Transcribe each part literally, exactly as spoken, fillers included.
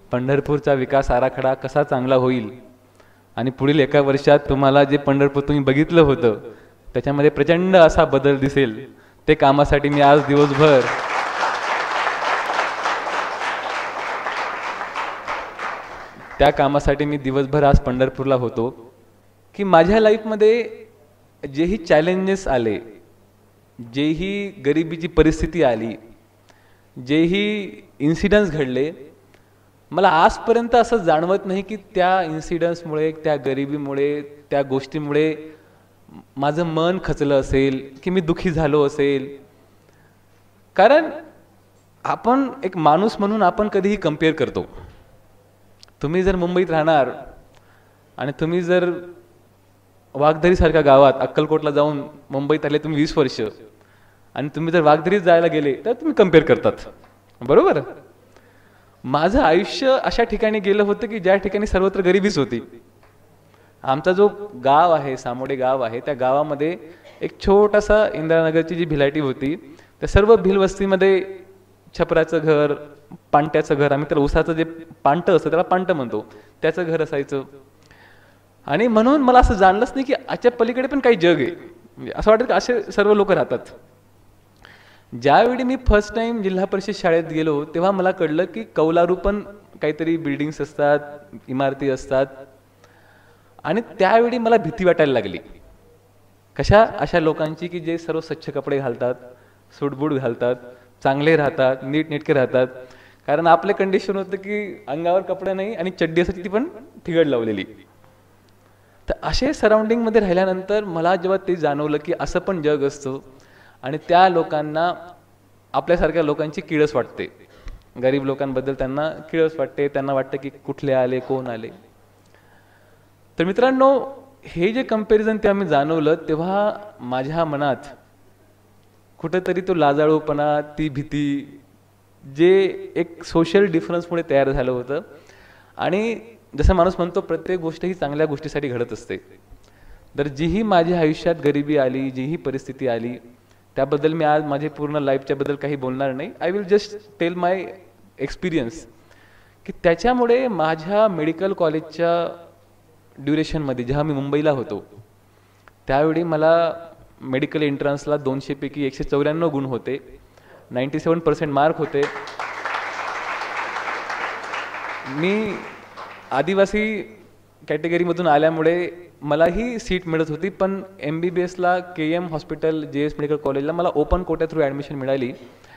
पंढरपूरचा विकास आराखडा कसा चांगला होईल आणि पुढील एका वर्षात तुम्हाला जे पंढरपूर तुम्ही बघितलं होतं त्याच्यामध्ये प्रचंड असा बदल दिसेल, ते कामासाठी मी आज दिवसभर त्या कामासाठी मी दिवसभर आज पंढरपूरला होतो की माझ्या लाईफमध्ये जेही चॅलेंजेस आले, जेही गरिबीची परिस्थिती आली, जेही इन्सिडेंट्स घडले, मला आजपर्यंत असं जाणवत नाही की त्या इन्सिडेंट्समुळे, त्या गरिबीमुळे, त्या गोष्टीमुळे माझं मन खचलं असेल की मी दुखी झालो असेल. कारण आपण एक माणूस म्हणून आपण कधीही कंपेअर करतो. तुम्ही जर मुंबईत राहणार आणि तुम्ही जर वाघदरीसारख्या गावात अक्कलकोटला जाऊन मुंबईत आले तुम्ही वीस वर्ष आणि तुम्ही जर वाघदरीत जायला गेले तर तुम्ही कंपेअर करतात, बरोबर. माझं आयुष्य अशा ठिकाणी गेलं होतं की ज्या ठिकाणी सर्वत्र गरिबीच होती. आमचा जो गाव आहे, सामोडे गाव आहे, त्या गावामध्ये एक छोटासा इंदिरानगरची जी भिलाटी होती, त्या सर्व भिलवस्तीमध्ये छपराचं घर, पांट्याचं घर, आम्ही तर उसाचं जे पांट असतं त्याला पांट म्हणतो, त्याचं घर असायचं. आणि म्हणून मला असं जाणलंच नाही की आजच्या पलीकडे पण काही जग आहे. म्हणजे असं वाटतं की असे सर्व लोक राहतात. ज्यावेळी मी फर्स्ट टाइम जिल्हा परिषद शाळेत गेलो तेव्हा मला कळलं की कौलारू पण काहीतरी बिल्डिंग्स असतात, इमारती असतात. आणि त्यावेळी मला भीती वाटायला लागली. कशा? अशा लोकांची की जे सर्व स्वच्छ कपडे घालतात, सूटबूट घालतात, चांगले राहतात, नीटनेटके राहतात. कारण आपले कंडिशन होतं की अंगावर कपडे नाही आणि चड्डी असते ती पण ठिगड लावलेली. तर असे सराउंडिंगमध्ये राहिल्यानंतर मला जेव्हा ते जाणवलं की असं पण जग असतं आणि त्या लोकांना आपल्यासारख्या लोकांची किळस वाटते, गरीब लोकांबद्दल त्यांना किळस वाटते, त्यांना वाटतं की कुठले आले, कोण आले. तर मित्रांनो, हे जे कंपॅरिझन तेव्हा मी जाणवलं तेव्हा माझ्या मनात कुठेतरी तो लाजाळूपणा, ती भीती, जे एक सोशल डिफरन्समुळे तयार झालं होतं. आणि जसं माणूस म्हणतो प्रत्येक गोष्ट ही चांगल्या गोष्टीसाठी घडत असते. तर जीही माझ्या आयुष्यात गरिबी आली, जीही परिस्थिती आली, त्याबद्दल मी आज माझे पूर्ण लाईफच्या बद्दल काही बोलणार नाही. I will just tell my experience की त्याच्यामुळे माझ्या मेडिकल कॉलेजच्या ड्युरेशनमध्ये जेव्हा मी मुंबईला होतो त्यावेळी मला मेडिकल एंट्रन्सला दोनशे पैकी एकशे चौऱ्याण्णव गुण होते, नाईन्टी सेवन पर्सेंट मार्क होते. मी आदिवासी कॅटेगरीमधून आल्यामुळे मलाही सीट मिळत होती, पण एम बी बी एसला K M hospital J S medical कॉलेजला मला ओपन कोट्या थ्रू ॲडमिशन मिळाली.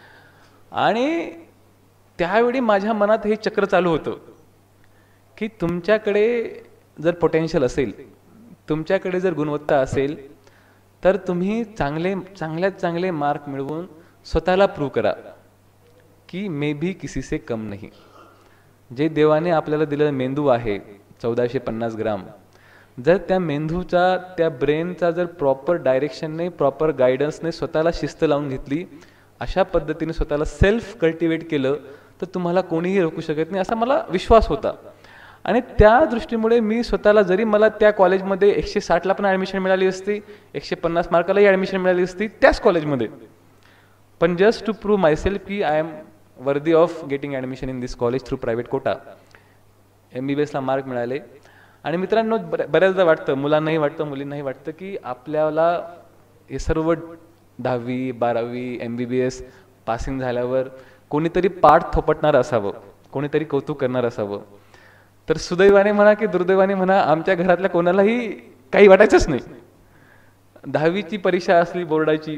आणि त्यावेळी माझ्या मनात हे चक्र चालू होतं की तुमच्याकडे जर पोटेन्शियल असेल, तुमच्याकडे जर गुणवत्ता असेल, तर तुम्ही चांगले चांगल्यात चांगले मार्क मिळवून स्वतःला प्रूव्ह करा की मे बी किसी से कम नाही. जे देवाने आपल्याला दिलेला मेंदू आहे चौदाशे पन्नास ग्राम, जर त्या मेंदूचा, त्या ब्रेनचा जर प्रॉपर डायरेक्शनने, प्रॉपर गायडन्सने स्वतःला शिस्त लावून घेतली, अशा पद्धतीने स्वतःला सेल्फ कल्टिवेट केलं, तर तुम्हाला कोणीही रोखू शकत नाही असा मला विश्वास होता. आणि त्या दृष्टीमुळे मी स्वतःला, जरी मला त्या कॉलेजमध्ये एकशे साठला पण ॲडमिशन मिळाली असती, एकशे पन्नास मार्कालाही ॲडमिशन मिळाली असती त्याच कॉलेजमध्ये, पण जस्ट टू प्रूव्ह मायसेल्फ की I am worthy of getting admission in this college through private quota, M B B एसला मार्क मिळाले. आणि मित्रांनो, बऱ्याचदा वाटतं, मुलांनाही वाटतं, मुलींनाही वाटतं की आपल्याला हे सर्व दहावी, बारावी, M B B S passing झाल्यावर कोणीतरी पाठ थोपटणार असावं, कोणीतरी कौतुक करणार असावं. तर सुदैवाने म्हणा की दुर्दैवाने म्हणा, आमच्या घरातल्या कोणालाही काही वाटायचंच नाही. दहावीची परीक्षा असली बोर्डाची,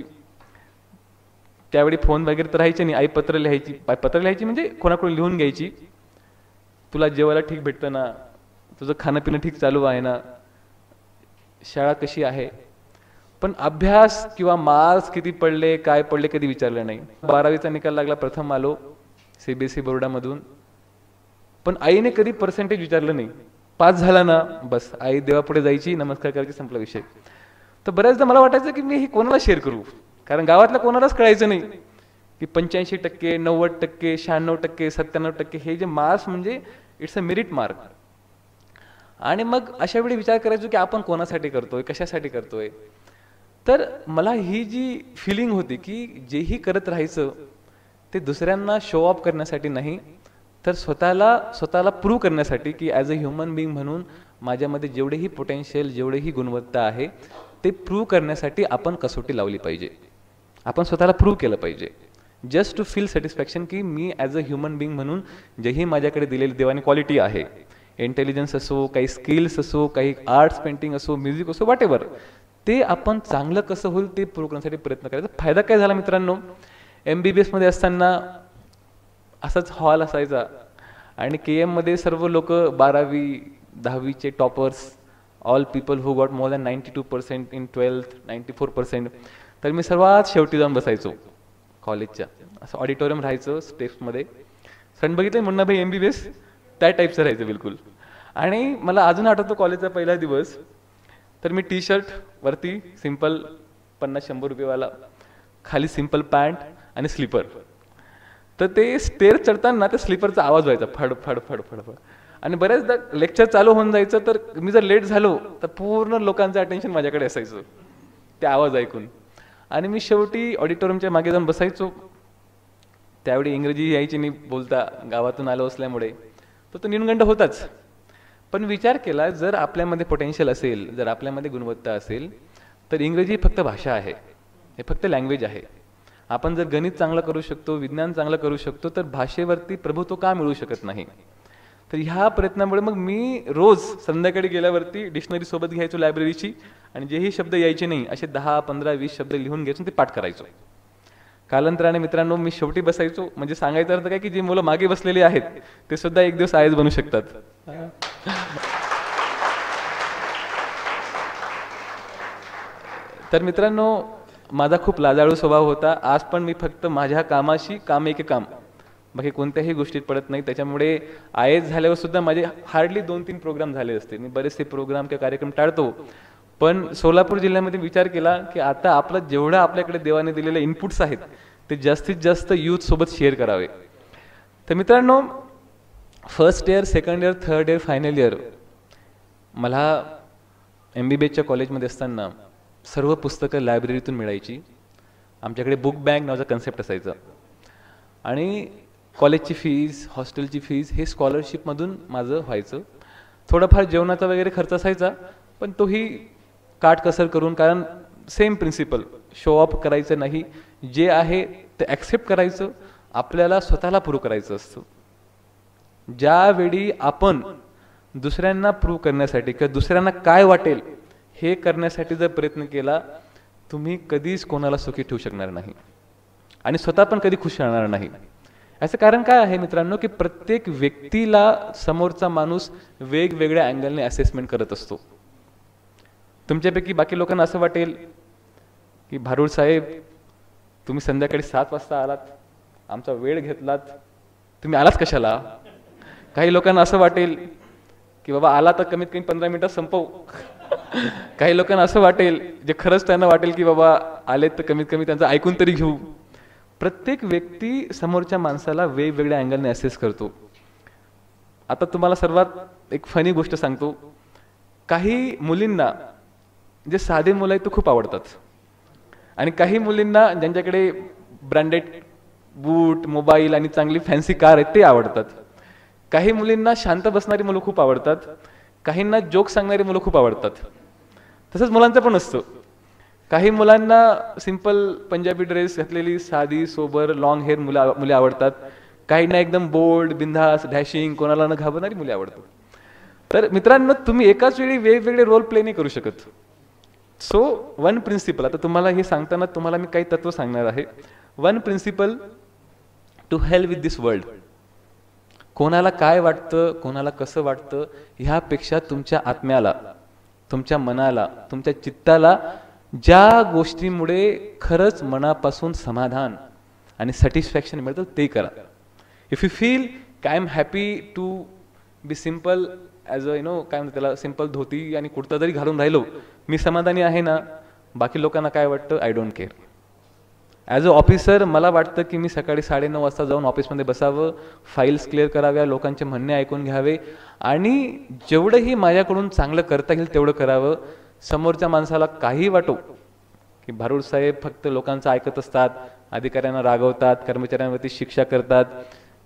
त्यावेळी फोन वगैरे तर राहायचे नाही, आई पत्र लिहायची, पत्र लिहायची म्हणजे कोणाकडून लिहून घ्यायची, तुला जेवायला ठीक भेटतं ना, तुझं खाणं पिणं ठीक चालू आहे ना, शाळा कशी आहे. पण अभ्यास किंवा मार्क्स किती पडले, काय पडले कधी विचारलं नाही. बारावीचा निकाल लागला, प्रथम आलो सी बी एस ई बोर्डामधून, पण आईने कधी पर्सेंटेज विचारलं नाही. पास झाला ना बस, आई देवापुढे जायची, नमस्कार करायची, संपला विषय. तर बऱ्याचदा मला वाटायचं की मी हे कोणाला शेअर करू, कारण गावातल्या कोणालाच कळायचं नाही की पंच्याऐंशी टक्के, नव्वद टक्के, शहाण्णव टक्के, सत्त्याण्णव टक्के हे जे मार्क्स म्हणजे इट्स अ मेरिट मार्क. आणि मग अशा वेळी विचार करायचो की आपण कोणासाठी करतोय, कशासाठी करतोय. तर मला ही जी फिलिंग होती की जेही करत राहायचं ते दुसऱ्यांना शो ऑफ करण्यासाठी नाही, तर स्वतःला स्वतःला प्रूव्ह करण्यासाठी की ॲज अ ह्युमन बिईंग म्हणून माझ्यामध्ये जेवढेही पोटेन्शियल जेवढेही गुणवत्ता आहे ते प्रूव्ह करण्यासाठी आपण कसोटी लावली पाहिजे, आपण स्वतःला प्रूव्ह केलं पाहिजे, जस्ट टू फील सॅटिस्फॅक्शन की मी ॲज अ ह्युमन बिईंग म्हणून जेही माझ्याकडे दिलेली देवाने क्वालिटी आहे, इंटेलिजन्स असो, काही स्किल्स असो, काही आर्ट्स पेंटिंग असो, म्युझिक असो, वॉट एव्हर, ते आपण चांगलं कसं होईल ते प्रूव्ह करण्यासाठी प्रयत्न करायचा. फायदा काय झाला मित्रांनो, एम बी बी एसमध्ये असताना असाच हॉल असायचा आणि के एममध्ये सर्व लोक बारावी दहावीचे toppers, all people who got more than ninety two percent in twelfth, ninety four percent. तर मी सर्वात शेवटी जाऊन बसायचो कॉलेजच्या, असं ऑडिटोरियम राहायचं स्टेप्समध्ये. फ्रेंड बघितले मुन्ना भाई एम बी बी एस, त्या टाईपचं राहायचं बिलकुल. आणि मला अजून आठवतो कॉलेजचा पहिला दिवस, तर मी टी शर्ट वरती सिम्पल पन्नास शंभर रुपयेवाला, खाली सिम्पल पॅन्ट आणि स्लीपर. तर ते स्टेअर चढताना त्या स्लीपरचा आवाज व्हायचा फड फड फड फड फड. आणि बऱ्याचदा लेक्चर चालू होऊन जायचं, तर मी जर लेट झालो तर पूर्ण लोकांचं अटेन्शन माझ्याकडे असायचं ते आवाज ऐकून. आणि मी शेवटी ऑडिटोरियमच्या मागे जाऊन बसायचो. त्यावेळी इंग्रजी यायची नाही बोलता, गावातून आलो असल्यामुळे तर तो न्यूनगंड होताच. पण विचार केला, जर आपल्यामध्ये पोटेन्शियल असेल, जर आपल्यामध्ये गुणवत्ता असेल, तर इंग्रजी फक्त भाषा आहे, हे फक्त लँग्वेज आहे. आपण जर गणित चांगलं करू शकतो, विज्ञान चांगलं करू शकतो, तर भाषेवरती प्रभुत्व का मिळू शकत नाही. तर ह्या प्रयत्नामुळे मग मी रोज संध्याकाळी गेल्यावरती डिक्शनरी सोबत घ्यायचो लायब्ररीची, आणि जेही शब्द यायचे नाही असे दहा पंधरा वीस शब्द लिहून घ्यायचो, ते पाठ करायचो. कालांतराने मित्रांनो मी शेवटी बसायचो, म्हणजे सांगायचा अर्थ काय की जे मुलं मागे बसलेली आहेत ते सुद्धा एक दिवस आय एस बनू शकतात. तर मित्रांनो माझा खूप लाजाळू स्वभाव होता. आज पण मी फक्त माझ्या कामाशी काम एक काम, बाकी कोणत्याही गोष्टीत पडत नाही. त्याच्यामुळे आय एस झाल्यावर सुद्धा माझे हार्डली दोन तीन प्रोग्राम झाले असते. मी बरेचसे प्रोग्राम किंवा कार्यक्रम टाळतो. पण सोलापूर जिल्ह्यामध्ये विचार केला की आता आपलं जेवढं आपल्याकडे देवाने दिलेले इनपुट्स आहेत ते जास्तीत जास्त यूथ सोबत शेअर करावे. तर मित्रांनो first year, second year, third year, final year मला एम बी बी एसच्या कॉलेजमध्ये असताना सर्व पुस्तकं लायब्ररीतून मिळायची. आमच्याकडे बुक बँक नावाचा कन्सेप्ट असायचा. आणि कॉलेजची फीज, हॉस्टेलची फीज हे स्कॉलरशिपमधून माझं व्हायचं. थोडाफार जेवणाचा वगैरे खर्च असायचा, पण तोही काटकसर करून, कारण सेम प्रिन्सिपल, शो ऑफ करायचं नाही, जे आहे ते ॲक्सेप्ट करायचं, आपल्याला स्वतःला प्रूव्ह करायचं असतं. ज्यावेळी आपण दुसऱ्यांना प्रूव्ह करण्यासाठी किंवा दुसऱ्यांना काय वाटेल हे करण्यासाठी जर प्रयत्न केला, तुम्ही कधीच कोणाला सुखी ठेवू शकणार नाही आणि स्वतः पण कधी खुश राहणार नाही. याचं कारण काय आहे मित्रांनो, की प्रत्येक व्यक्तीला समोरचा माणूस वेगवेगळ्या अँगलने असेसमेंट करत असतो. तुमच्यापैकी बाकी लोकांना असं वाटेल की भारुड साहेब तुम्ही संध्याकाळी सात वाजता आलात, आमचा वेळ घेतलात, तुम्ही आलात कशाला. काही लोकांना असं वाटेल की बाबा आला तर कमीत कमी पंधरा मिनिटात संपव. काही लोकांना असं वाटेल, जे खरंच त्यांना वाटेल की बाबा आलेत तर कमीत कमी त्यांचं ऐकून तरी घेऊ. प्रत्येक व्यक्ती समोरच्या माणसाला वेगवेगळ्या अँगलने असेस करतो. आता तुम्हाला सर्वात एक फनी गोष्ट सांगतो. काही मुलींना जे साधे मुलं आहेत ते खूप आवडतात, आणि काही मुलींना ज्यांच्याकडे ब्रँडेड बूट, मोबाईल आणि चांगली फॅन्सी कार आहे ते आवडतात. काही मुलींना शांत बसणारी मुलं खूप आवडतात, काहींना जोक सांगणारी मुलं खूप आवडतात. तसंच मुलांचं पण असतं. काही मुलांना सिंपल पंजाबी ड्रेस घातलेली साधी सोबर लॉंग हेअर मुलं मुली आवडतात. काहींना एकदम बोल्ड, बिंदास, डॅशिंग, कोणाला न घाबरणारी मुली आवडतात. तर मित्रांनो तुम्ही एकाच वेळी वेगवेगळे रोल प्ले नाही करू शकत. सो वन प्रिन्सिपल, आता तुम्हाला हे सांगताना तुम्हाला मी काही तत्व सांगणार आहे. One principle to help with this world. कोणाला काय वाटतं, कोणाला कसं वाटतं ह्यापेक्षा तुमच्या आत्म्याला, तुमच्या मनाला, तुमच्या चित्ताला ज्या गोष्टीमुळे खरंच मनापासून समाधान आणि सॅटिस्फॅक्शन मिळतं ते करा. If you feel I am happy to be simple as a you know काय म्हणतात त्याला, सिम्पल धोती आणि कुर्ता जरी घालून राहिलो, मी समाधानी आहे ना, बाकी लोकांना काय वाटतं I don't care. As a officer मला वाटतं की मी सकाळी साडेनऊ वाजता जाऊन ऑफिसमध्ये बसावं, फाईल्स क्लिअर कराव्या, लोकांचे म्हणणे ऐकून घ्यावे आणि जेवढंही माझ्याकडून चांगलं करता येईल तेवढं करावं. समोरच्या माणसाला काही वाटो की भारुड साहेब फक्त लोकांचं ऐकत असतात, अधिकाऱ्यांना रागवतात, कर्मचाऱ्यांवरती शिक्षा करतात,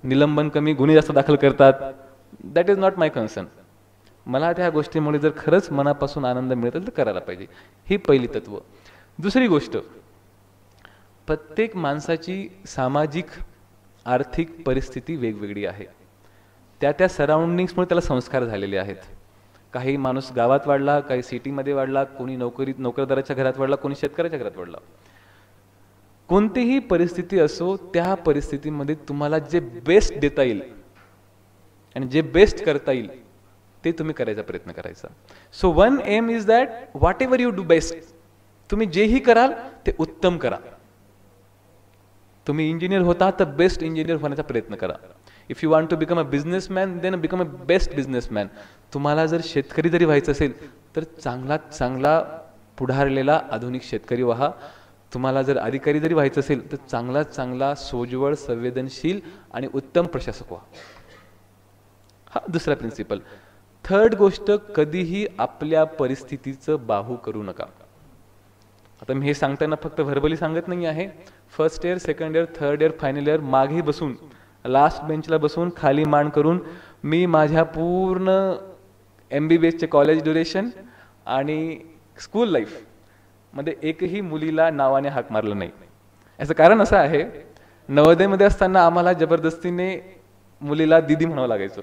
निलंबन कमी, गुन्हे जास्त दाखल करतात. That is not my concern. मला त्या गोष्टीमुळे जर खरंच मनापासून आनंद मिळत असेल तर करायला पाहिजे. ही पहिली तत्व. दुसरी गोष्ट, प्रत्येक माणसाची सामाजिक आर्थिक परिस्थिती वेगवेगळी आहे. त्या त्या सराउंडिंग्समुळे त्याला संस्कार झालेले आहेत. काही माणूस गावात वाढला, काही सिटीमध्ये वाढला, कोणी नोकरी नोकरदाराच्या घरात वाढला, कोणी शेतकऱ्याच्या घरात वाढला. कोणतीही परिस्थिती असो, त्या परिस्थितीमध्ये तुम्हाला जे बेस्ट देता येईल आणि जे बेस्ट करता येईल ते तुम्ही करायचा प्रयत्न करायचा. So one aim is that whatever you do best, तुम्ही जेही कराल ते उत्तम करा. तुम्ही इंजिनियर होता तर बेस्ट इंजिनियर होण्याचा प्रयत्न करा. If you want to become a businessman then become a best businessman. तुम्हाला जर शेतकरी जरी व्हायचं असेल तर चांगलात चांगला पुढारलेला आधुनिक शेतकरी व्हा. तुम्हाला जर अधिकारी जरी व्हायचं असेल तर चांगलात चांगला सोज्वळ, संवेदनशील आणि उत्तम प्रशासक व्हा. हा दुसरा प्रिन्सिपल. थर्ड गोष्ट, कधीही आपल्या परिस्थितीचं बाहू करू नका. आता मी हे सांगताना फक्त व्हर्बली सांगत नाही आहे. First year, second year, third year, final year मागे बसून, लास्ट बेंचला बसून, खाली मान करून मी माझ्या पूर्ण एम बी बी एसचे कॉलेज ड्युरेशन आणि स्कूल लाईफ मध्ये एकही मुलीला नावाने हाक मारलं नाही. याचं कारण असं आहे, नवोदयमध्ये असताना आम्हाला जबरदस्तीने मुलीला दीदी म्हणावं लागायचं.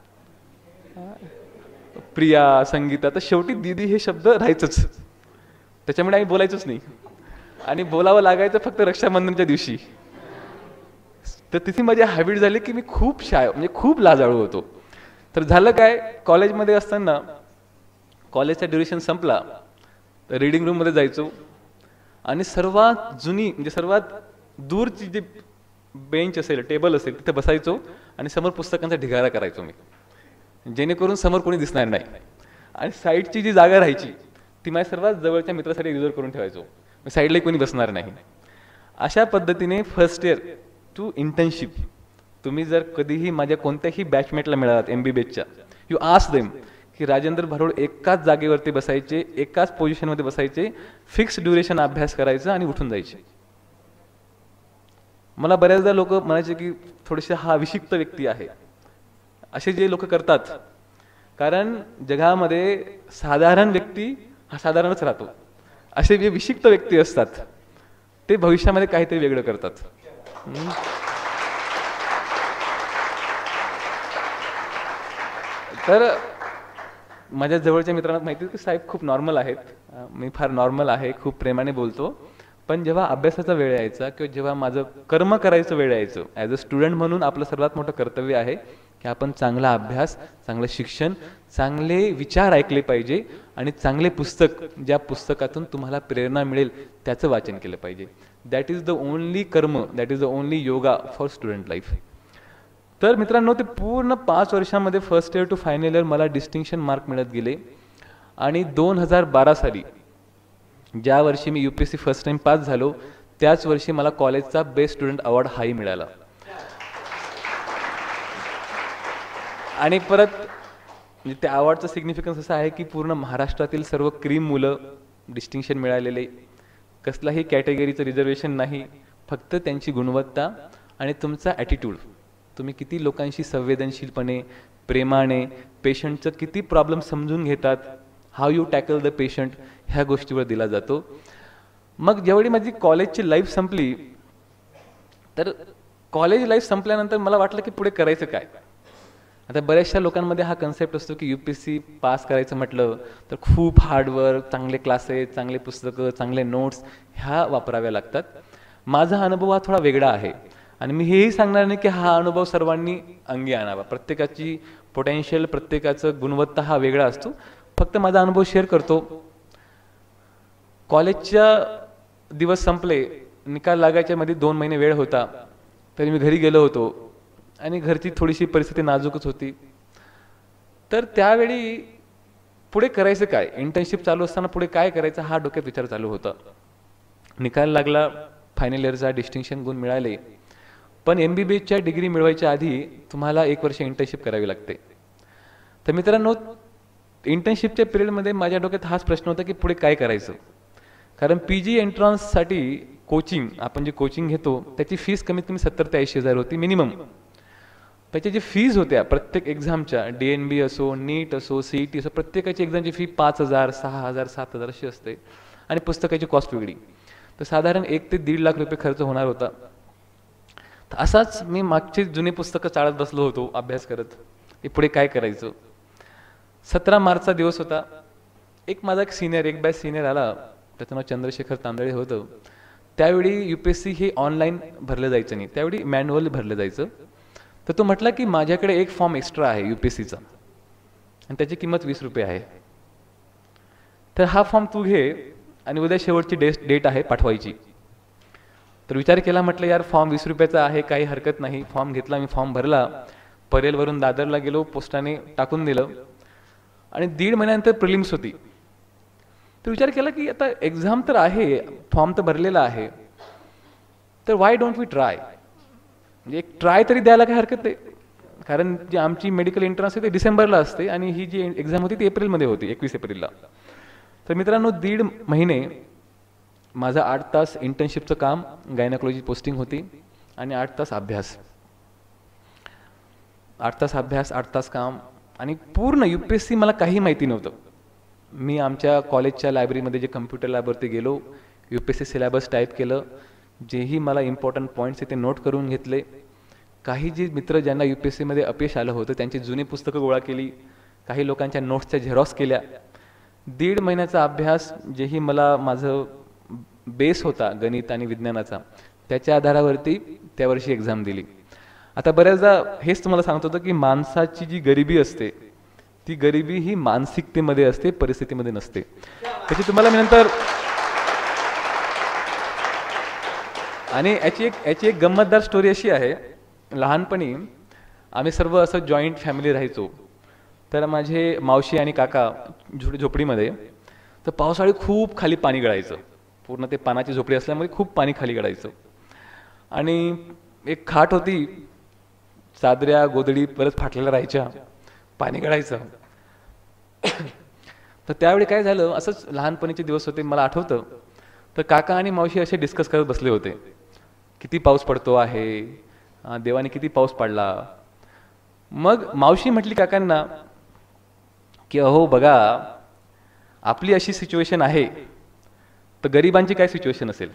प्रिया, संगीता, तर शेवटी दीदी हे शब्द राहायचंच. त्याच्यामुळे आम्ही बोलायचोच नाही आणि बोलावं लागायचं फक्त रक्षाबंधनच्या दिवशी. तर तिथे माझी हॅबिट झाली की मी खूप शाय म्हणजे खूप लाजाळू होतो. तर झालं काय, कॉलेजमध्ये असताना कॉलेजचा ड्युरेशन संपला तर रीडिंग रूममध्ये जायचो आणि सर्वात जुनी म्हणजे सर्वात दूरची जी बेंच असेल, टेबल असेल, तिथे बसायचो आणि समोर पुस्तकांचा ढिगारा करायचो मी, जेणेकरून समोर कोणी दिसणार नाही. आणि साईडची जी जागा राहायची ती माझ्या सर्वात जवळच्या मित्रासाठी रिझर्व करून ठेवायचो. साईडला कोणी बसणार नाही. अशा पद्धतीने फर्स्ट इयर टू इंटर्नशिप, तुम्ही जर कधीही माझ्या कोणत्याही बॅचमेटला मिळालात एम बी बी एसच्या, यू आस्क देम की राजेंद्र भारुड एकाच जागेवरती बसायचे, एकाच पोझिशनमध्ये बसायचे, फिक्स ड्युरेशन अभ्यास करायचा आणि उठून जायचे. मला बऱ्याचदा लोक म्हणायचे की थोडेसे हा विशिक्त व्यक्ती आहे. असे जे लोक करतात, कारण जगामध्ये साधारण व्यक्ती हा साधारणच राहतो. असे जे विशिक्त व्यक्ती असतात ते भविष्यामध्ये काहीतरी वेगळं करतात. तर माझ्या जवळच्या मित्रांना माहिती आहे की साहेब खूप नॉर्मल आहेत, मी फार नॉर्मल आहे, खूप प्रेमाने बोलतो. पण जेव्हा अभ्यासाचा वेळ यायचा किंवा जेव्हा माझं कर्म करायचं वेळ यायचं, ॲज अ स्टुडंट म्हणून आपलं सर्वात मोठं कर्तव्य आहे की आपण चांगला अभ्यास, चांगलं शिक्षण, चांगले विचार ऐकले पाहिजे आणि चांगले पुस्तक, ज्या पुस्तकातून तुम्हाला प्रेरणा मिळेल त्याचं वाचन केलं पाहिजे. That is the only karma, that is the only yoga for student life. तर मित्रांनो, ते पूर्ण पाच वर्षामध्ये first year to final year मला डिस्टिंक्शन मार्क मिळत गेले. आणि दोन हजार बारा साली ज्या वर्षी मी U P S C first time pass झालो, त्याच वर्षी मला कॉलेजचा बेस्ट स्टुडंट अवॉर्ड हाही मिळाला. आणि परत म्हणजे त्या अवॉर्डचं सिग्निफिकन्स असं आहे की पूर्ण महाराष्ट्रातील सर्व क्रीम मुलं डिस्टिंक्शन मिळालेले, कसलाही कॅटेगरीचं रिझर्वेशन नाही, फक्त त्यांची गुणवत्ता आणि तुमचा ॲटिट्यूड, तुम्ही किती लोकांशी संवेदनशीलपणे, प्रेमाने, पेशंटचं किती प्रॉब्लेम समजून घेतात, how you tackle the patient, ह्या गोष्टीवर दिला जातो. मग जेवढी माझी कॉलेजची लाईफ संपली, तर कॉलेज लाईफ संपल्यानंतर मला वाटलं की पुढे करायचं काय. आता बऱ्याचशा लोकांमध्ये हा कन्सेप्ट असतो की U P S C pass करायचं म्हटलं तर खूप हार्डवर्क, चांगले क्लासेस, चांगले पुस्तकं, चांगले नोट्स ह्या वापराव्या लागतात. माझा अनुभव हा थोडा वेगळा आहे आणि मी हेही सांगणार नाही की हा अनुभव सर्वांनी अंगी आणावा. प्रत्येकाची पोटेन्शियल, प्रत्येकाचं गुणवत्ता हा वेगळा असतो. फक्त माझा अनुभव शेअर करतो. कॉलेजच्या दिवस संपले, निकाल लागायच्या मध्ये दोन महिने वेळ होता, तरी मी घरी गेलो होतो आणि घरची थोडीशी परिस्थिती नाजूकच होती. तर त्यावेळी पुढे करायचं काय, इंटर्नशिप चालू असताना पुढे काय करायचं हा डोक्यात विचार चालू होता. निकाल लागला, फायनल इयरचा डिस्टिंक्शन गुण मिळाले, पण एम बी बी एसच्या डिग्री मिळवायच्या आधी तुम्हाला एक वर्ष इंटर्नशिप करावी लागते. तर मित्रांनो, इंटर्नशिपच्या पिरियडमध्ये माझ्या डोक्यात हाच प्रश्न होता की पुढे काय करायचं. कारण पी जी एंट्रन्ससाठी कोचिंग, आपण जे कोचिंग घेतो त्याची फीस कमीत कमी सत्तर ते ऐंशी हजार होती मिनिमम. त्याच्या जे फीज होत्या प्रत्येक एक्झामच्या, डी एन बी असो, नीट असो, सी ई टी असो, प्रत्येकाची एक्झामची फी पाच हजार सहा हजार सात हजार अशी असते आणि पुस्तकाची कॉस्ट वेगळी. तर साधारण एक ते दीड लाख रुपये खर्च होणार होता. तर असाच मी मागची जुनी पुस्तकं चाळत बसलो होतो अभ्यास करत, की पुढे काय करायचं. सतरा मार्चचा दिवस होता. एक माझा एक सिनियर एक बॅच सिनियर आला, त्याचं नाव चंद्रशेखर तांदळे होतं. त्यावेळी यू पी एस सी हे ऑनलाईन भरलं जायचं नाही, त्यावेळी मॅन्युअल भरलं जायचं. तर तो म्हटला की माझ्याकडे एक फॉर्म एक्स्ट्रा आहे यू पी एस सीचा आणि त्याची किंमत वीस रुपये आहे, तर हा फॉर्म तू घे आणि उद्या शेवटची डेट डेट आहे पाठवायची. तर विचार केला, म्हटलं यार फॉर्म वीस रुपयाचा आहे, काही हरकत नाही. फॉर्म घेतला, मी फॉर्म भरला, परेलवरून दादरला गेलो, पोस्टाने टाकून दिलं आणि दीड महिन्यानंतर प्रिलिम्स होती. तर विचार केला की आता एक्झाम तर आहे, फॉर्म तर भरलेला आहे, तर वाय डोंट वी ट्राय, म्हणजे एक ट्राय तरी द्यायला काही हरकत नाही. कारण जी आमची मेडिकल एंट्रन्स आहे ते डिसेंबरला असते आणि ही जी एक्झाम होती ती एप्रिलमध्ये होती, एकवीस एप्रिलला. तर मित्रांनो दीड महिने माझा आठ तास इंटर्नशिपचं काम, गायनाकोलॉजी पोस्टिंग होती आणि आठ तास अभ्यास, आठ तास अभ्यास आठ तास काम आणि पूर्ण यू पी एस सी मला काही माहिती नव्हतं. मी आमच्या कॉलेजच्या लायब्ररीमध्ये जे कम्प्युटर लॅबवरती गेलो, U P S C syllabus type केलं, जेही मला इम्पॉर्टंट पॉईंट्स ते नोट करून घेतले. काही जे मित्र ज्यांना यू पी एस सीमध्ये अपयश आलं होतं त्यांची जुनी पुस्तकं गोळा केली, काही लोकांच्या नोट्सच्या झेरॉक्स केल्या. दीड महिन्याचा अभ्यास, जेही मला माझं बेस होता गणित आणि विज्ञानाचा, त्याच्या आधारावरती त्या वर्षी एक्झाम दिली. आता बऱ्याचदा हेच तुम्हाला सांगत होतं की माणसाची जी गरिबी असते ती गरिबी ही मानसिकतेमध्ये असते, परिस्थितीमध्ये नसते. त्याची तुम्हाला मी नंतर आणि याची एक याची एक गंमतदार स्टोरी अशी आहे. लहानपणी आम्ही सर्व असं जॉईंट फॅमिली राहायचो. तर माझे मावशी आणि काका झोपडी झोपडीमध्ये, तर पावसाळी खूप खाली पाणी गळायचं, पूर्ण ते पानाची झोपडी असल्यामुळे खूप पाणी खाली गळायचं. आणि एक खाट होती, चादऱ्या गोदडी परत फाटलेल्या राहायच्या, पाणी गळायचं. तर त्यावेळी काय झालं, असंच लहानपणीचे दिवस होते मला आठवतं. तर काका आणि मावशी असे डिस्कस करत बसले होते, किती पाऊस पडतो आहे, देवाने किती पाऊस पडला. मग मावशी म्हटली काकांना की अहो बघा, आपली अशी सिच्युएशन आहे, तर गरिबांची काय सिच्युएशन असेल.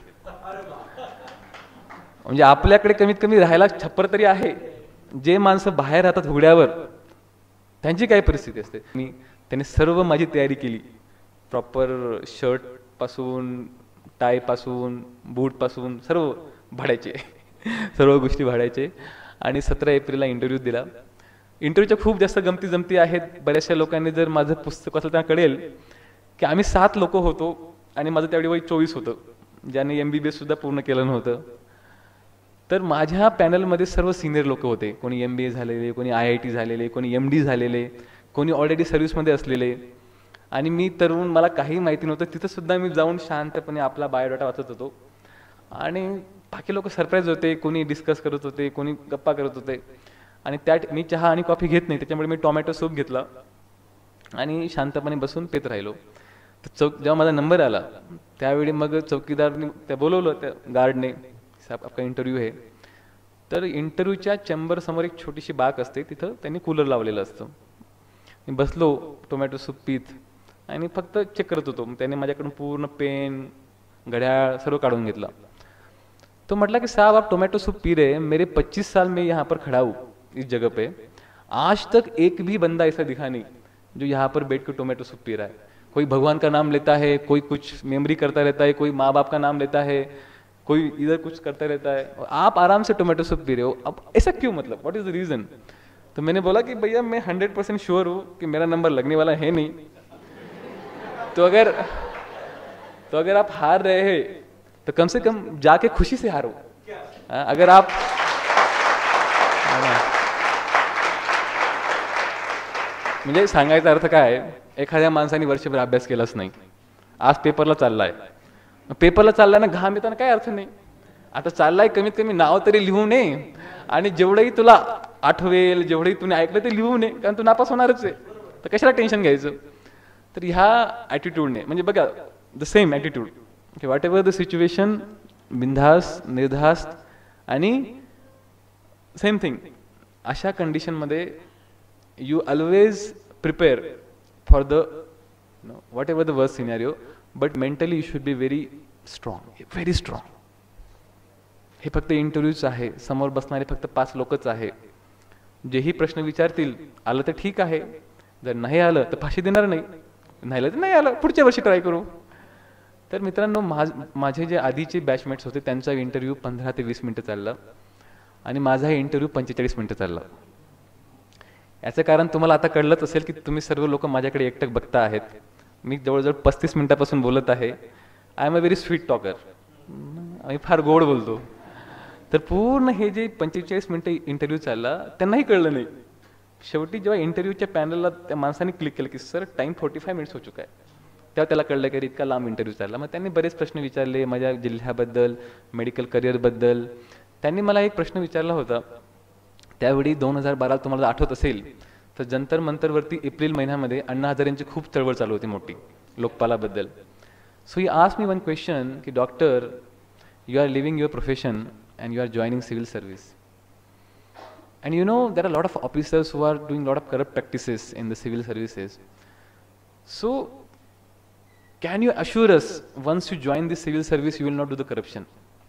म्हणजे आपल्याकडे कमीत कमी राहायला छप्पर तरी आहे, जे माणसं बाहेर राहतात उघड्यावर त्यांची काय परिस्थिती असते. मी त्यांनी सर्व माझी तयारी केली, प्रॉपर शर्ट पासून, टाय पासून, बूट पासून सर्व भाड्याचे सर्व गोष्टी भाड्याचे. आणि सतरा एप्रिलला इंटरव्ह्यू दिला. इंटरव्ह्यूच्या खूप जास्त गमती जमती आहेत. बऱ्याचशा लोकांनी जर माझं पुस्तक वाचलं त्यांना कळेल की आम्ही सात लोक होतो आणि माझं त्यावेळी वय चोवीस होतं, ज्याने एम बी बी एस सुद्धा पूर्ण केलं नव्हतं. तर माझ्या पॅनलमध्ये सर्व सिनियर लोक होते, कोणी एम बी ए झालेले, कोणी आय आय टी झालेले, कोणी एम डी झालेले, कोणी ऑलरेडी सर्व्हिसमध्ये असलेले. आणि मी तरुण, मला काही माहिती नव्हतं. तिथं सुद्धा मी जाऊन शांतपणे आपला बायोडाटा वाचत होतो आणि बाकी लोक सरप्राईज होते, कोणी डिस्कस करत होते, कोणी गप्पा करत होते. आणि त्या मी चहा आणि कॉफी घेत नाही, त्याच्यामुळे मी टोमॅटो सूप घेतला आणि शांतपणे बसून पेत राहिलो. तर चौक जेव्हा माझा नंबर आला त्यावेळी मग चौकीदारने त्या बोलवलं, त्या गार्डने, साहेब आपका इंटरव्ह्यू आहे. तर इंटरव्ह्यूच्या चेंबर समोर एक छोटीशी बाग असते, तिथं त्यांनी कूलर लावलेलं असतं. मी बसलो टोमॅटो सूप पीत आणि फक्त चेक करत होतो. त्याने माझ्याकडून पूर्ण पेन, घड्याळ सर्व काढून घेतला. तो म्हटला कि साहब आप टोमेटो सूप पी रहे हैं, मेरे पच्चीस साल में यहाँ पर खड़ा हूँ इस जगह पे, आज तक एक भी बंदा ऐसा दिखा नहीं जो यहाँ पर बैठ कर टोमेटो सूप पी रहा है. कोई भगवान का नाम लेता है, कोई कुछ मेमोरी करता रहता है, कोई माँ बाप का नाम लेता है, कोई इधर कुछ करता रहता है, और आप आराम से टोमेटो सूप पी रहे हो. अब ऐसा क्यों, मतलब व्हाट इज द रीजन. तो मैंने बोला कि भैया मैं हंड्रेड परसेंट श्योर हूँ कि मेरा नंबर लगने वाला है नहीं, तो अगर तो अगर आप हार रहे हैं तो कम से कम जाके खुशी से हारो. अगर आप म्हणजे सांगायचा अर्थ काय, एखाद्या माणसाने वर्षभर अभ्यास केलाच नाही, आज पेपरला चाललाय, पेपरला चाललाय ना, घाम येताना काय अर्थ नाही. आता चाललाय, कमीत कमी नाव तरी लिहू नये आणि जेवढंही तुला आठवेल, जेवढंही तुम्ही ऐकलं ते लिहू नये, कारण तू नापास होणारच आहे, तर कशाला टेन्शन घ्यायचं. तर ह्या ॲटिट्यूडने, म्हणजे बघा द सेम ॲटिट्यूड की व्हॉट एव्हर द सिच्युएशन, बिनधास्त, निर्धास्त आणि सेम थिंग, अशा कंडिशनमध्ये you always prepare for the what ever the worst scenario, but mentally you should be very strong, very strong. हे फक्त इंटरव्ह्यूच आहे, समोर बसणारे फक्त पाच लोकच आहे. जेही प्रश्न विचारतील, आलं तर ठीक आहे, जर नाही आलं तर फाशी देणार नाही, नाही आलं तर नाही आलं, पुढच्या वर्षी ट्राय करू. तर मित्रांनो, माझ माझे जे आधीचे बॅचमेट्स होते त्यांचा इंटरव्ह्यू पंधरा ते वीस मिनटं चालला आणि माझा हे इंटरव्ह्यू पंचेचाळीस मिनटं चालला. याचं कारण तुम्हाला आता कळलंच असेल की तुम्ही सर्व लोक माझ्याकडे एकटक बघता आहेत. मी जवळजवळ पस्तीस मिनिटापासून बोलत आहे. I am a very sweet talker, मी फार गोड बोलतो. तर पूर्ण हे जे पंचेचाळीस मिनटं इंटरव्ह्यू चालला त्यांनाही कळलं नाही. शेवटी जेव्हा इंटरव्ह्यूच्या पॅनलला त्या माणसाने क्लिक केलं की sir time forty five minutes हो चुका आहे, तेव्हा त्याला कळलं की इतका लांब इंटरव्ह्यू चालला. मग त्यांनी बरेच प्रश्न विचारले माझ्या जिल्ह्याबद्दल, मेडिकल करिअरबद्दल. त्यांनी मला एक प्रश्न विचारला होता त्यावेळी दोन हजार बारा तुम्हाला आठवत असेल तर जंतर मंतरवरती एप्रिल महिन्यामध्ये अण्णा हजारेंची खूप चळवळ चालू होती मोठी लोकपालाबद्दल. So he asked me one question की doctor, you are living your profession and you are joining civil service, and you know there are a lot of officers who are doing a lot of corrupt practices in the civil services. So can you assure us once you join the civil service you will not do the corruption,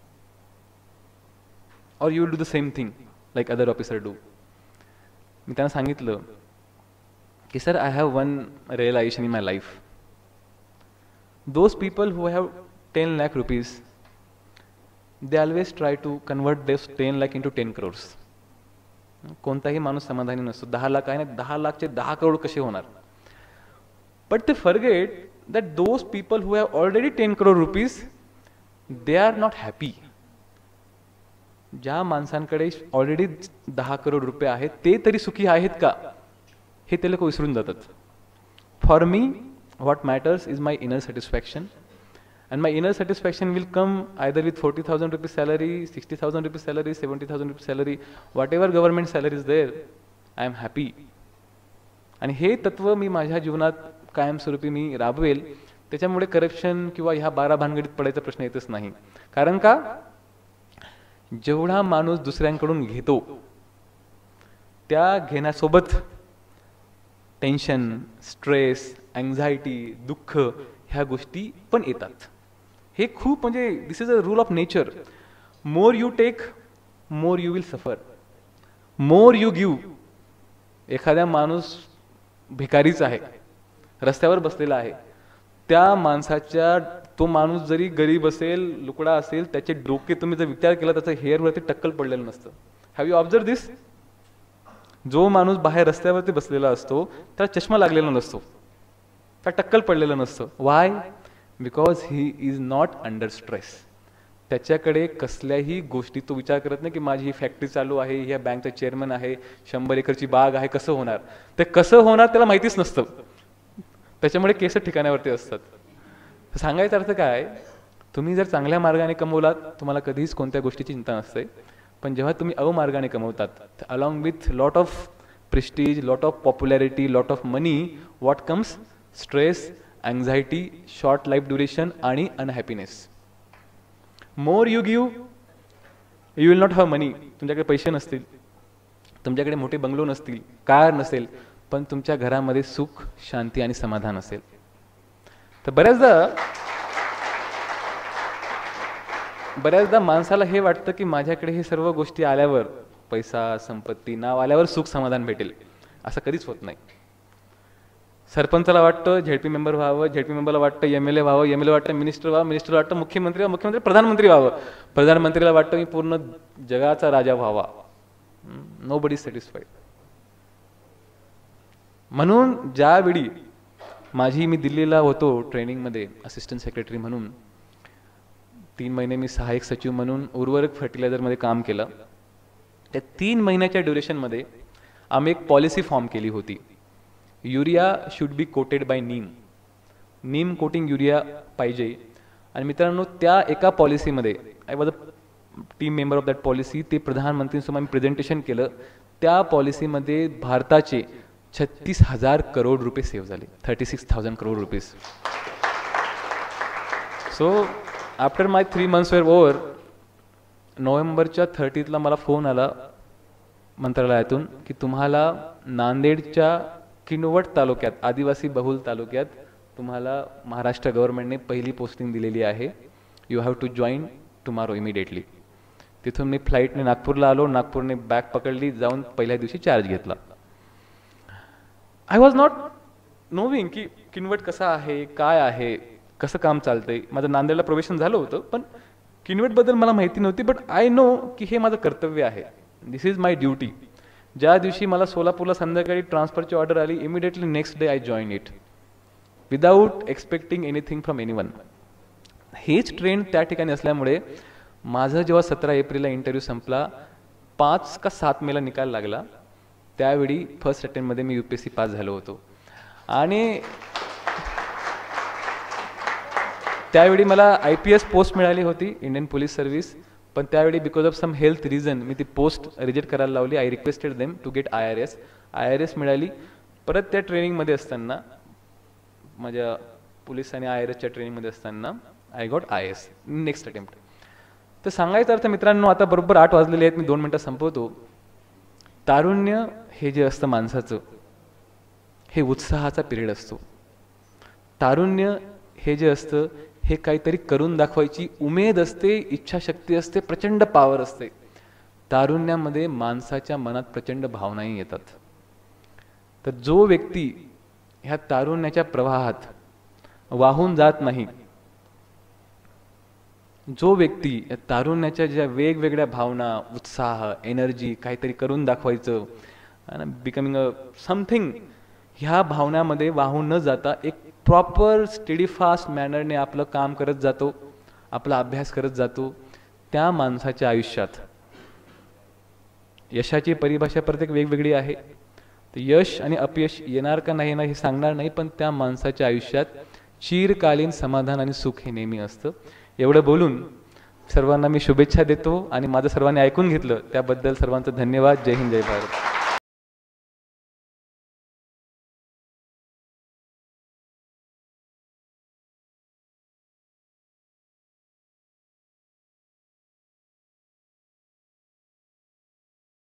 or you will do the same thing like other officers do? मी त्यांना सांगितलं की sir, I have one realization in my life. Those people who have ten lakh rupees, they always try to convert this ten lakh into ten crores. कोणताही माणूस समाधानी नसतो. दहा लाख आहे ना, दहा लाखचे दहा करोड कसे होणार? But they forget that those people who have already ten crore rupees, they are not happy. ज्या माणसांकडे ऑलरेडी दहा करोड रुपये आहेत ते तरी सुखी आहेत का हे ते लोक विसरून जातात. For me what matters is my inner satisfaction, and my inner satisfaction will come either with forty thousand rupees salary, sixty thousand rupees salary, seventy thousand rupees salary, whatever government salary is there, I am happy. आणि हे तत्व मी माझ्या जीवनात कायमस्वरूपी मी राबवेल. त्याच्यामुळे corruption किंवा ह्या बारा भानगडीत पडायचा प्रश्न येतच नाही. कारण का, जेवढा माणूस दुसऱ्यांकडून घेतो त्या घेण्यासोबत टेन्शन, स्ट्रेस, अँझायटी, दुःख ह्या गोष्टी पण येतात. हे खूप म्हणजे this is a rule of nature. More you take, more you will suffer. More you give. एखाद्या माणूस भिकारीच आहे, रस्त्यावर बसलेला आहे, त्या माणसाच्या, तो माणूस जरी गरीब असेल, लुकडा असेल, त्याचे डोके तुम्ही जर विचार केला त्याचं हेअरवरती टक्कल पडलेलं नसतं. Have you observe this? जो माणूस बाहेर रस्त्यावरती बसलेला असतो त्याला चष्मा लागलेला नसतो, त्या टक्कल पडलेलं नसतं. Why? Because he is not under stress. त्याच्याकडे कसल्याही गोष्टी तो विचार करत नाही की माझी ही फॅक्टरी चालू आहे, ह्या बँकचा चेअरमन आहे, शंभर एकरची बाग आहे, कसं होणार? ते कसं होणार त्याला माहितीच नसतं. त्याच्यामुळे केस ठिकाणावरती असतात. सांगायचा अर्थ काय, तुम्ही जर चांगल्या मार्गाने कमवलात तुम्हाला कधीच कोणत्या गोष्टीची चिंता नसते. पण जेव्हा तुम्ही अवमार्गाने कमवतात, along with lot of prestige, lot of popularity, lot of money, what comes? Stress, anxiety, short life duration आणि unhappiness. More you give, you will not have money. तुमच्याकडे पैसे नसतील, तुमच्याकडे मोठे बंगलो नसतील, कार नसेल, पण तुमच्या घरामध्ये सुख, शांती आणि समाधान असेल. तर बऱ्याचदा बऱ्याचदा माणसाला हे वाटतं की माझ्याकडे हे सर्व गोष्टी आल्यावर, पैसा, संपत्ती, नाव आल्यावर सुख समाधान भेटेल. असं कधीच होत नाही. सरपंचाला वाटतं झेडपी मेंबर व्हावं, झेडपी मेंबरला वाटतं एम एल ए व्हावं, एम एल ए वाटतं मिनिस्टर व्हावं, मिनिस्टर वाटतं मुख्यमंत्री व्हावं, मुख्यमंत्री प्रधानमंत्री व्हावं, प्रधानमंत्रीला वाटतं मी पूर्ण जगाचा राजा व्हावा. Nobody satisfied. म्हणून ज्यावेळी माझी मी दिल्लीला होतो ट्रेनिंगमध्ये असिस्टंट सेक्रेटरी म्हणून, तीन महिने मी सहाय्यक सचिव म्हणून उर्वरक फर्टिलायझरमध्ये काम केलं. त्या तीन महिन्याच्या ड्युरेशनमध्ये आम्ही एक पॉलिसी फॉर्म केली होती. Urea should be coated by neem. Neem coating urea पाहिजे. आणि मित्रांनो, त्या एका पॉलिसीमध्ये I was a team member of that policy. ते प्रधानमंत्रींसमोर आम्ही प्रेझेंटेशन केलं. त्या पॉलिसीमध्ये भारताचे छत्तीस हजार करोड रुपये सेव्ह झाले. Thirty six thousand crore rupees. So after my three months were over, नोव्हेंबरच्या थर्टीतला मला फोन आला मंत्रालयातून की तुम्हाला नांदेडच्या किनवट तालुक्यात, आदिवासी बहुल तालुक्यात तुम्हाला महाराष्ट्र गव्हर्नमेंटने पहिली पोस्टिंग दिलेली आहे. You have to join tomorrow immediately. तिथून मी फ्लाईटने नागपूरला आलो. नागपूरने बॅग पकडली, जाऊन पहिल्या दिवशी चार्ज घेतला. आय वॉज नॉट नोविंग की किनवट कसा आहे, काय आहे, कसं काम चालतंय. माझं नांदेडला प्रोबेशन झालं होतं, पण किनवटबद्दल मला माहिती नव्हती. बट आय नो की हे माझं कर्तव्य आहे. This is my duty. ज्या दिवशी मला सोलापूरला संध्याकाळी ट्रान्सफरची ऑर्डर आली, immediately next day I join it without expecting anything from anyone. हेच ट्रेंड त्या ठिकाणी असल्यामुळे माझं जेव्हा सतरा एप्रिलला इंटरव्ह्यू संपला, पाच का सात मेला निकाल लागला, त्यावेळी फर्स्ट अटेम्प्टमध्ये मी यूपीएससी पास झालो होतो. आणि त्यावेळी मला आय पी एस पोस्ट मिळाली होती, इंडियन पोलीस सर्व्हिस. पण त्यावेळी because of some health reason मी ती पोस्ट रिजेक्ट करायला लावली. I requested them to get I R S. I R S मिळाली. परत त्या ट्रेनिंगमध्ये असताना, माझ्या पोलीस आणि आय आर एसच्या ट्रेनिंगमध्ये असताना I got I S next attempt. तर सांगायचं अर्थ मित्रांनो, आता बरोबर आठ वाजलेले आहेत, मी दोन मिनटं संपवतो. तारुण्य हे जे असतं माणसाचं, हे उत्साहाचा पिरियड असतो. तारुण्य हे जे असतं हे काहीतरी करून दाखवायची उमेद असते, इच्छाशक्ती असते, प्रचंड पावर असते. तारुण्यामध्ये माणसाच्या मनात प्रचंड भावनाही येतात. तर जो व्यक्ती ह्या तारुण्याच्या प्रवाहात वाहून जात नाही, जो व्यक्ती या तारुण्याच्या ज्या वेगवेगळ्या भावना, उत्साह, एनर्जी, काहीतरी करून दाखवायचं, बिकमिंग अ समथिंग, ह्या भावनामध्ये वाहून न जाता एक प्रॉपर स्टेडी फास्ट मॅनरने आपलं काम करत जातो, आपला अभ्यास करत जातो, त्या माणसाच्या आयुष्यात यशाची परिभाषा प्रत्येक वेगवेगळी आहे. तर यश आणि अपयश येणार का नाही ना हे सांगणार नाही, पण त्या माणसाच्या आयुष्यात चिरकालीन समाधान आणि सुख हे नेहमी असतं. एवढं बोलून सर्वांना मी शुभेच्छा देतो आणि माझं सर्वांनी ऐकून घेतलं त्याबद्दल सर्वांचं धन्यवाद. जय हिंद, जय भारत.